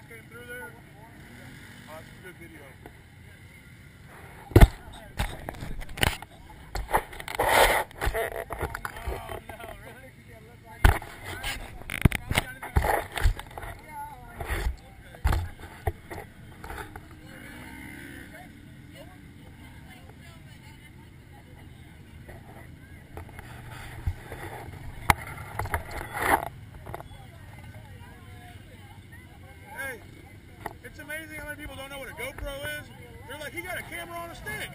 came through there. That's a good video. It's amazing how many people don't know what a GoPro is. They're like, he got a camera on a stick.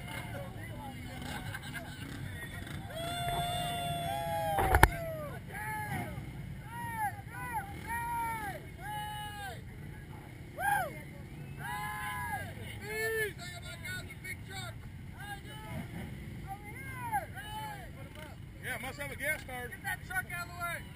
Yeah, must have a gas card. Get that truck out of the way.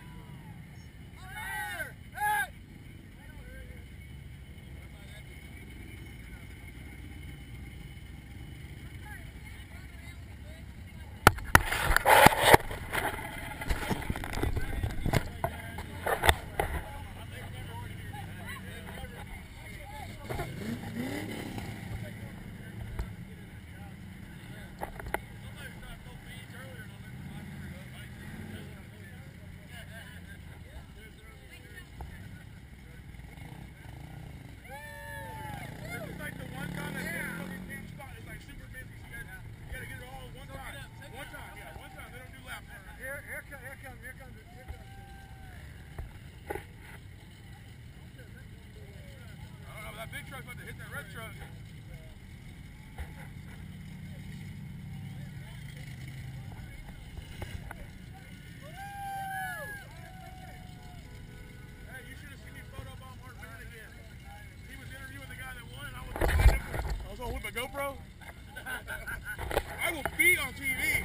That big truck's about to hit that red truck. Hey, you should have seen me photobomb Mark Van again. He was interviewing the guy that won, and I was on with my GoPro. I will be on TV.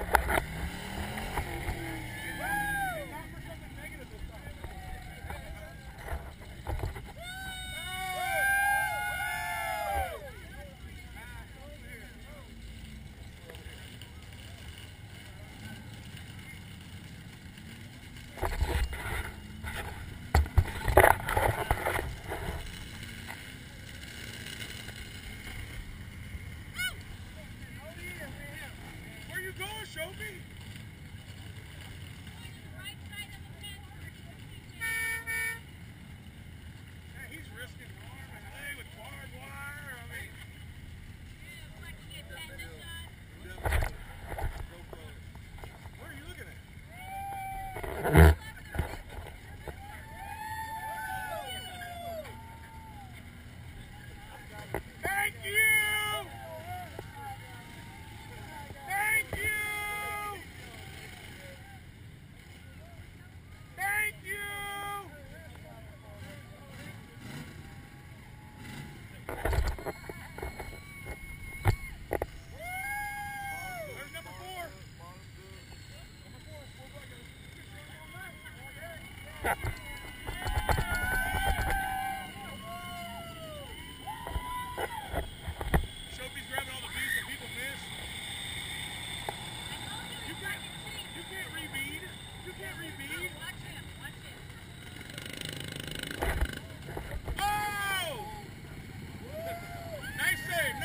Show me. Yeah, he's risking arm and leg with barbed wire. I mean, where are you looking at? Thank you. Sophie's grabbing all the beats that people miss. You can't rebead. You can't rebead. Watch him. Oh! Nice save.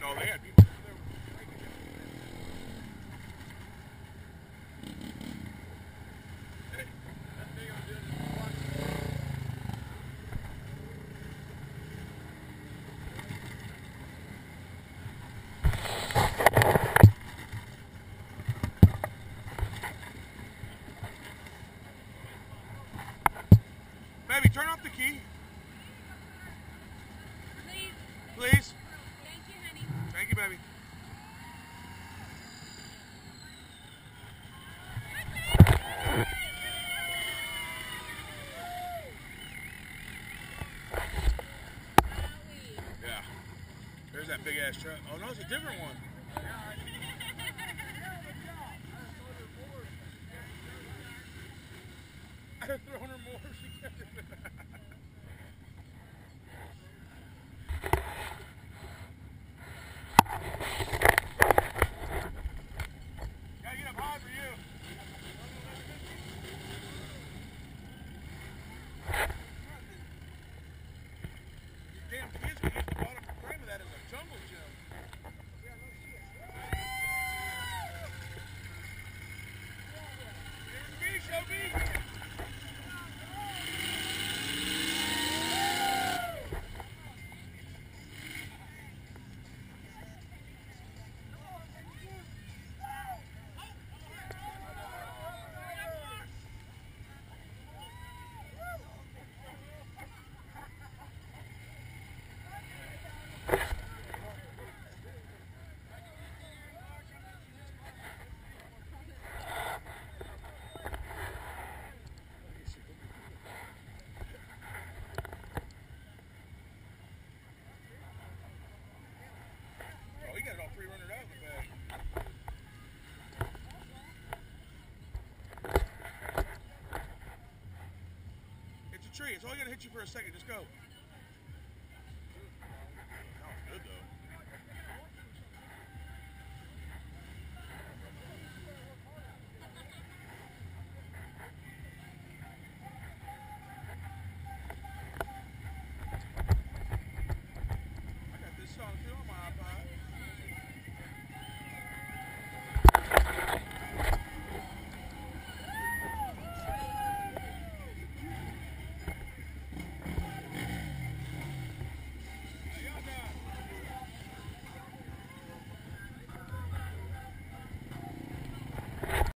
Oh, they had people. Baby, turn off the key. Please. Thank you, honey. Thank you, baby. Yeah. There's that big ass truck. Oh no, it's a different one. I had thrown her more. She kept it. Gotta get up high for you. Damn kids can use the bottom frame of that as a jungle gym. There's me, show me. Tree. It's only gonna hit you for a second. Just go.